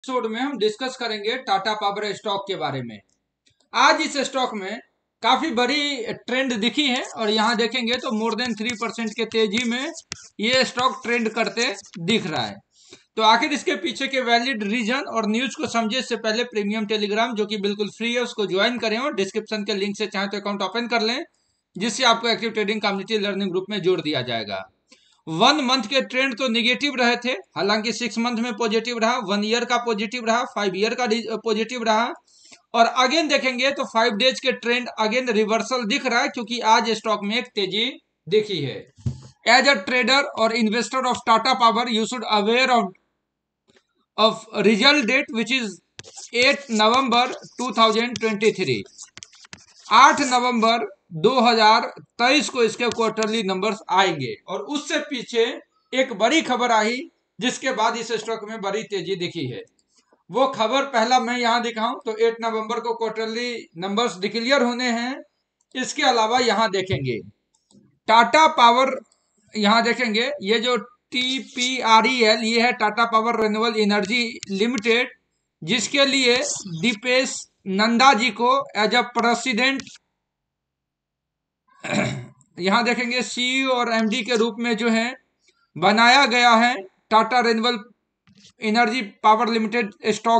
Episode में हम discuss करेंगे टाटा पावर स्टॉक के बारे में। आज इस स्टॉक में काफी बड़ी ट्रेंड दिखी है और यहाँ देखेंगे तो मोर देन 3% के तेजी में ये स्टॉक ट्रेंड करते दिख रहा है। तो आखिर इसके पीछे के वैलिड रीजन और न्यूज को समझे इससे पहले प्रीमियम टेलीग्राम जो कि बिल्कुल फ्री है उसको ज्वाइन करें और डिस्क्रिप्शन के लिंक से चाहे तो अकाउंट ओपन कर लें, जिससे आपको active trading community learning group में जोड़ दिया जाएगा। 1 मंथ के ट्रेंड तो निगेटिव रहे थे, हालांकि 6 मंथ में पॉजिटिव रहा, 1 ईयर का पॉजिटिव रहा, 5 ईयर का पॉजिटिव रहा और अगेन देखेंगे तो 5 डेज के ट्रेंड अगेन रिवर्सल दिख रहा है क्योंकि आज स्टॉक में एक तेजी दिखी है। एज अ ट्रेडर और investor of Tata power you should aware of result date which is 8 नवंबर 2023। 8 नवंबर 2023 को इसके क्वार्टरली नंबर्स आएंगे और उससे पीछे एक बड़ी खबर आई जिसके बाद इस स्टॉक में बड़ी तेजी दिखी है। वो खबर पहला मैं यहां दिखाऊं तो 8 नवंबर को क्वार्टरली नंबर्स डिक्लेयर होने हैं। इसके अलावा यहां देखेंगे टाटा पावर, यहां देखेंगे ये जो TPREL ये है Tata power renewable energy limited, जिसके लिए दीपेश नंदा जी को एज अ प्रेसिडेंट यहां देखेंगे CEO और MD के रूप में जो है बनाया गया है Tata renewable energy power limited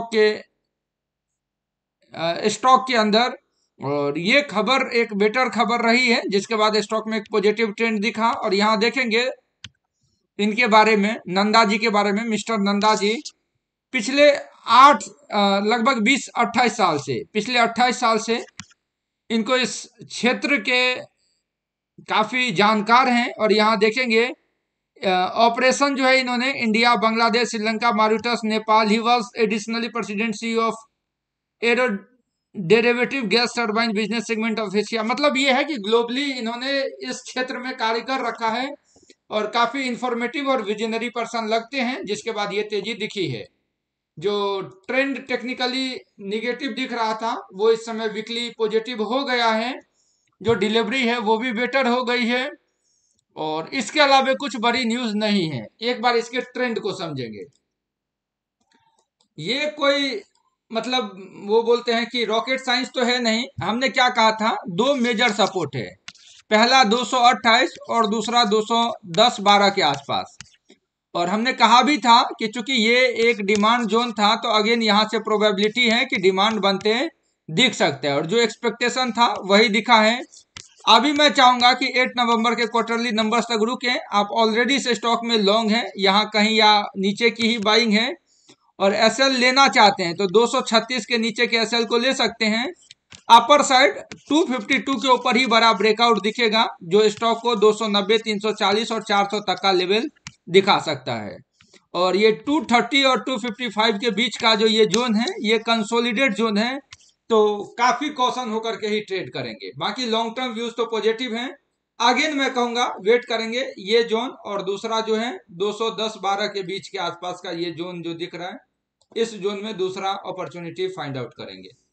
stock के अंदर। और ये खबर एक बेटर खबर रही है जिसके बाद स्टॉक में एक पॉजिटिव ट्रेंड दिखा। और यहां देखेंगे इनके बारे में, नंदा जी के बारे में, मिस्टर नंदा जी पिछले लगभग 20-28 साल से, पिछले 28 साल से इनको इस क्षेत्र के काफी जानकार हैं। और यहाँ देखेंगे ऑपरेशन जो है इन्होंने India, Bangladesh, Sri Lanka, Mauritius, Nepal. He was additionally president CEO of aero derivative gas turbine business segment of Asia. मतलब ये है कि ग्लोबली इन्होंने इस क्षेत्र में कार्य कर रखा है और काफी इंफॉर्मेटिव और विजनरी पर्सन लगते हैं, जिसके बाद ये तेजी दिखी है। जो ट्रेंड टेक्निकली निगेटिव दिख रहा था वो इस समय वीकली पॉजिटिव हो गया है, जो डिलीवरी है वो भी बेटर हो गई है और इसके अलावा कुछ बड़ी न्यूज नहीं है। एक बार इसके ट्रेंड को समझेंगे। ये कोई मतलब वो बोलते हैं कि रॉकेट साइंस तो है नहीं। हमने क्या कहा था, 2 मेजर सपोर्ट है, पहला 228 और दूसरा 210-12 के आसपास। और हमने कहा भी था कि चूंकि ये एक डिमांड जोन था तो अगेन यहां से प्रोबेबिलिटी है कि डिमांड बनते दिख सकते हैं और जो एक्सपेक्टेशन था वही दिखा है। अभी मैं चाहूंगा कि 8 नवंबर के क्वार्टरली नंबर्स तक रुके। आप ऑलरेडी इस स्टॉक में लॉन्ग हैं, यहाँ कहीं या नीचे की ही बाइंग है और SL लेना चाहते हैं तो 236 के नीचे के SL को ले सकते हैं। अपर साइड 252 के ऊपर ही बड़ा ब्रेकआउट दिखेगा जो स्टॉक को 290, 340 और 400 तक का लेवल दिखा सकता है। और ये 230 और 255 के बीच का जो ये जोन है ये कंसोलिडेट जोन है, तो काफी कॉशन होकर के ही ट्रेड करेंगे। बाकी लॉन्ग टर्म व्यूज तो पॉजिटिव हैं। अगेन मैं कहूंगा वेट करेंगे ये जोन और दूसरा जो है 210-12 के बीच के आसपास का ये जोन जो दिख रहा है, इस जोन में दूसरा अपॉर्चुनिटी फाइंड आउट करेंगे।